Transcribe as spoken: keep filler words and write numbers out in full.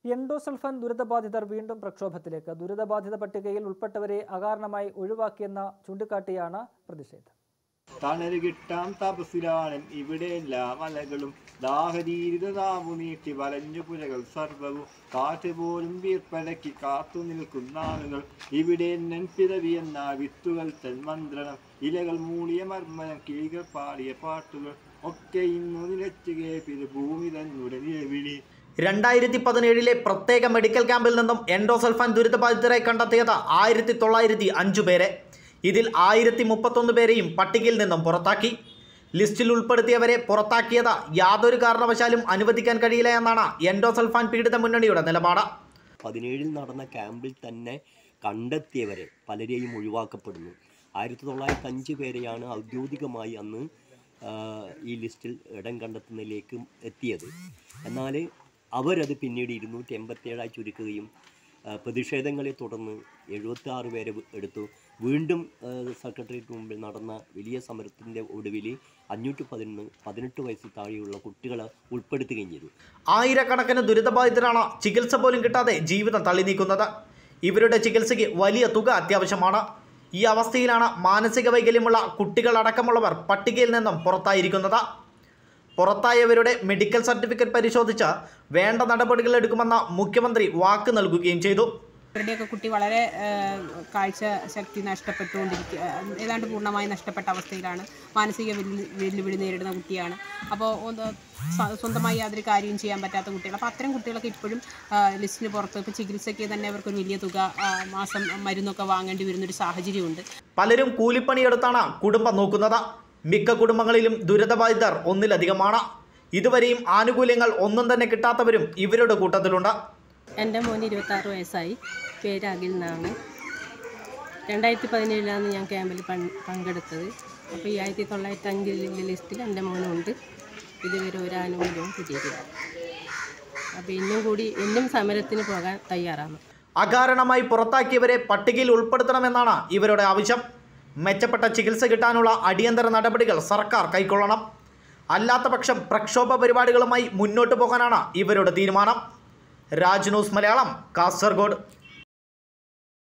Endosulfan ദുരിതബാധിതർ വീണ്ടും പ്രക്ഷോഭത്തിലേക്ക്. ദുരിതബാധിത പട്ടികയിൽ ഉൾപ്പെട്ടവരെ അകാരണമായി ഒഴിവാക്കിയെന്ന ചൂണ്ടിക്കാട്ടിയാണ് പ്രതിഷേധം. തണല് കിട്ടാൻ തപസ്സിലാണ് ഇവിടെ എല്ലാ മലകളും, ദാഹരീരിത താവു നീട്ടി വലഞ്ഞു പുരകൾ സർവവും, കാറ്റ് പോലും വീർപ്പടക്കി കാത്തു നിൽക്കുന്ന ആളുകൾ, ഇവിടെ നെൻപിറവി എന്ന വിത്തുകൾ തന്മന്ത്രണം, ഇലകൾ മൂളിയ മർമ്മനം, കിളികൾ പാടിയ പാട്ടുകൾ ഒക്കെ ഇന്നു നിലച്ചു കേൾപ്പിത് ഭൂമി തന്നെ നിലവിളി. രണ്ടായിരത്തി പതിനേഴിലെ പ്രത്യേക മെഡിക്കൽ ക്യാമ്പിൽ നിന്നും എൻഡോസൾഫാൻ ദുരിതബാധിതരെ കണ്ടെത്തിയത് ആയിരത്തി തൊള്ളായിരത്തി അഞ്ചു പേരെ. ഇതിൽ ആയിരത്തി മുപ്പത്തൊന്ന് പേരെയും പട്ടികയിൽ നിന്നും പുറത്താക്കി. ലിസ്റ്റിൽ ഉൾപ്പെടുത്തിയവരെ പുറത്താക്കിയത് യാതൊരു കാരണവശാലും അനുവദിക്കാൻ കഴിയില്ല എന്നാണ് എൻഡോസൾഫാൻ പീഡിത മുന്നണിയുടെ നിലപാട്. പതിനേഴിൽ നടന്ന ക്യാമ്പിൽ തന്നെ കണ്ടെത്തിയവരെ പലരെയും ഒഴിവാക്കപ്പെടുന്നു. ആയിരത്തി തൊള്ളായിരത്തി അഞ്ച് പേരെയാണ് ഔദ്യോഗികമായി അന്ന് ഈ ലിസ്റ്റിൽ ഇടം കണ്ടെത്തുന്നതിലേക്ക് എത്തിയത്. എന്നാൽ അവരത് പിന്നീട് ഇരുന്നൂറ്റി എൺപത്തേഴായി ചുരുക്കുകയും പ്രതിഷേധങ്ങളെ തുടർന്ന് എഴുപത്തി ആറ് പേരെ എടുത്തു. വീണ്ടും സെക്രട്ടേറിയറ്റ് മുമ്പിൽ നടന്ന വലിയ സമരത്തിൻ്റെ ഒടുവിൽ അഞ്ഞൂറ്റി പതിനൊന്ന് പതിനെട്ട് വയസ്സിൽ താഴെയുള്ള കുട്ടികളെ ഉൾപ്പെടുത്തുകയും ചെയ്തു. ആയിരക്കണക്കിന് ദുരിതബാധിതരാണ് ചികിത്സ പോലും കിട്ടാതെ ജീവിതം തള്ളി നീക്കുന്നത്. ഇവരുടെ ചികിത്സയ്ക്ക് വലിയ തുക അത്യാവശ്യമാണ്. ഈ അവസ്ഥയിലാണ് മാനസിക വൈകല്യമുള്ള കുട്ടികളടക്കമുള്ളവർ പട്ടികയിൽ നിന്നും പുറത്തായിരിക്കുന്നത്. പുറത്തായവരുടെ മെഡിക്കൽ സർട്ടിഫിക്കറ്റ് പരിശോധിച്ച് വേണ്ട നടപടികൾ എടുക്കുമെന്ന് മുഖ്യമന്ത്രി വാക്ക് നൽകുകയും ചെയ്തു. ഇവരുടെയൊക്കെ കുട്ടി വളരെ കാഴ്ച ശക്തി നഷ്ടപ്പെട്ടുകൊണ്ടിരിക്കുക, ഏതാണ്ട് പൂർണ്ണമായി നഷ്ടപ്പെട്ട അവസ്ഥയിലാണ്. മാനസിക വെല്ലുവിളി നേരിടുന്ന കുട്ടിയാണ്. അപ്പോൾ സ്വന്തമായി യാതൊരു കാര്യവും ചെയ്യാൻ പറ്റാത്ത കുട്ടികൾ. അപ്പോൾ അത്തരം കുട്ടികളൊക്കെ ഇപ്പോഴും ലിസ്റ്റിന് പുറത്ത്. ഇപ്പോൾ ചികിത്സയ്ക്ക് തന്നെ അവർക്കൊരു വലിയ തുക മാസം മരുന്നൊക്കെ വാങ്ങേണ്ടി വരുന്നൊരു സാഹചര്യമുണ്ട്. പലരും കൂലിപ്പണിയെടുത്താണ് കുടുംബം നോക്കുന്നത്. മിക്ക കുടുംബങ്ങളിലും ദുരിതബാധിതർ ഒന്നിലധികമാണ്. ഇതുവരെയും ആനുകൂല്യങ്ങൾ ഒന്നും തന്നെ കിട്ടാത്തവരും ഇവരുടെ കൂട്ടത്തിലുണ്ട്. എൻ്റെ മോന് ഇരുപത്താറ് വയസ്സായി. പേര് അഖിൽ എന്നാണ്. രണ്ടായിരത്തി പതിനേഴിലാണ് ഞാൻ ക്യാമ്പിൽ പങ്കെടുത്തത്. അപ്പോൾ ഈ ആയിരത്തി തൊള്ളായിരത്തി അഞ്ചിലെ ലിസ്റ്റിൽ എൻ്റെ മോനുണ്ട്. ഇതുവരെ ഒരു ആനുകൂല്യവും കിട്ടിയിട്ടില്ല. അപ്പോൾ ഇന്നും കൂടി ഇന്നും സമരത്തിന് പോകാൻ തയ്യാറാണ്. അകാരണമായി പുറത്താക്കിയവരെ പട്ടികയിൽ ഉൾപ്പെടുത്തണമെന്നാണ് ഇവരുടെ ആവശ്യം. മെച്ചപ്പെട്ട ചികിത്സ കിട്ടാനുള്ള അടിയന്തര നടപടികൾ സർക്കാർ കൈക്കൊള്ളണം. അല്ലാത്ത പക്ഷം പ്രക്ഷോഭ പരിപാടികളുമായി മുന്നോട്ട് പോകാനാണ് ഇവരുടെ തീരുമാനം. രാജ് ന്യൂസ് മലയാളം, കാസർഗോഡ്.